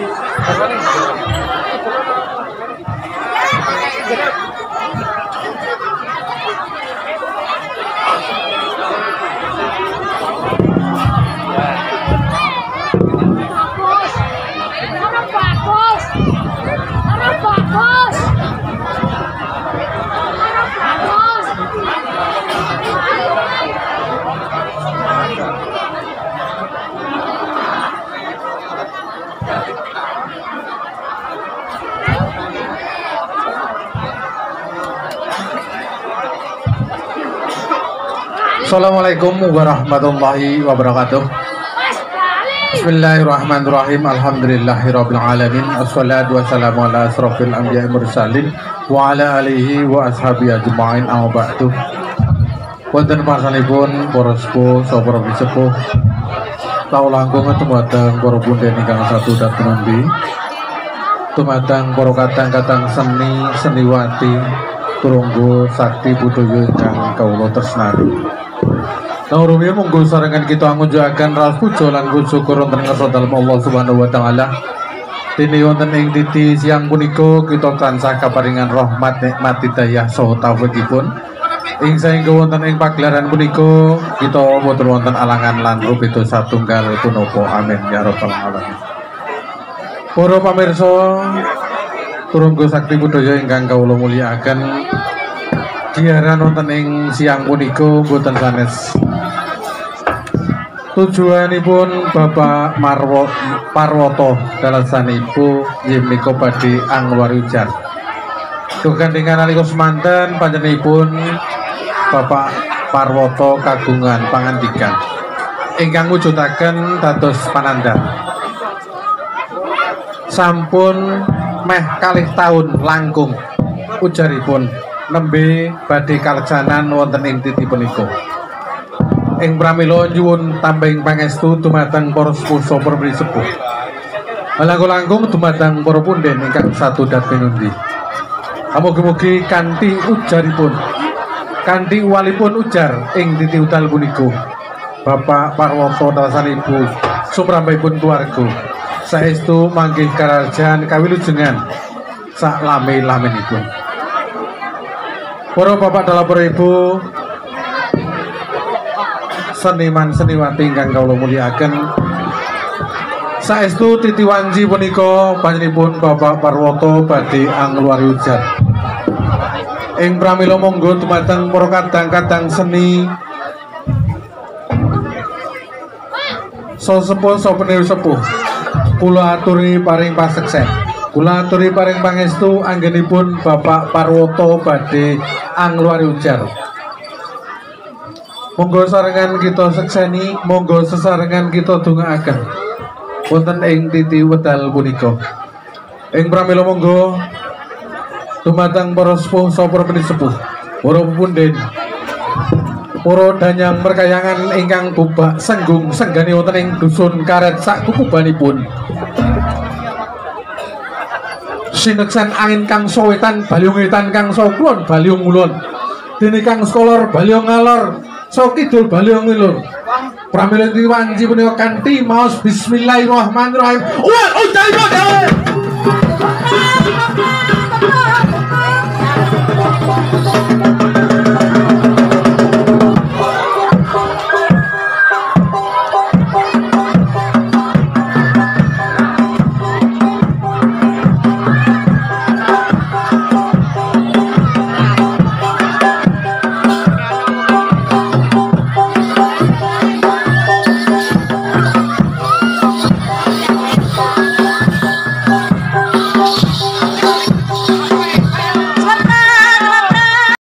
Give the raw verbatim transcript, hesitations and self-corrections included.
Assalamualaikum warahmatullahi wabarakatuh. Bismillahirrahmanirrahim. Alhamdulillahirabbil alamin. Assalatu wassalamu ala asrofil anbiya'i mursalin wa ala alihi wa ashabi ajma'in. Amma ba'du. Wonten pasalipun para sepuh saha sepuh tahu langkung dumateng para punden ingkang satu dan penundi, dumateng para kadang-kadang seni seniwati turunggo sakti budaya ingkang kawula tresnani. Naurumi monggo sarengan kita ngujuaken ras puja lan syukur wonten ngarsa dalem Allah Subhanahu wa taala. Dene wonten ing titi siang punika kita tansah kaparingan rahmat nikmat hidayah saha taufikipun. Ing saengga wonten ing pagelaran punika kita boten wonten alangan lan rupeda satunggal punapa. Amin ya rabbal alamin. Para pamirsa turunggo sakti budaya ingkang kawula mulyakaken, diaran wonten ing siang punika boten sanes tujuanipun Bapak Marwo Parwoto dalasanipun inggih menika badhe angluarijar. Dukantingan nalika semanten panjenenganipun Bapak Parwoto kagungan pangandikan ingkang wujudaken dados panandhang. Sampun meh kalih taun langkung ujaripun nembe badhe kaleksanan wonten ing titi punika. Ing pramila nyuwun tambahing pangestu dumateng para sepuh saha para sepuh. Langkung-langkung dumateng para punden ingkang satu dan pinundi. Mugi-mugi kanthi ujaripun, kanthi walipun ujar ing titi utal punika, Bapak Parwoto dalasanipun sumrambahipun keluarga saestu manggih karajan kawilujengan sak lame-lamenipun. Para bapak dalam para ibu, seniman seniwati ingkang kawula mulyakaken, saestu titi wanci punika panjenenganipun Bapak Parwoto badhe angluari ujar. Ing pramila monggo dumateng para kadang-kadang seni sesepuh saha sepuh, kula aturi paring paseksen, kula aturi paring pangestu anggenipun Bapak Parwoto badhe angluari ujar. Monggo sarengan kita sekseni, monggo sesarengan kita dongaaken wonten ing titi wedal punika. Ing pramila monggo dumateng para sepuh saha para sepuh, para punden, para danyang merkayangan ingkang bubak senggung senggani wonten ing dusun karet sak kukubanipun. Sineksan angin kang sowetan baliung wetan kang sokulon baliung ulun. Dene kang sekolor baliung ngalor, so kidul baliung ngilur. Pramila wanci punika kanthi maos bismillahirrahmanirrahim. Wa utai modal.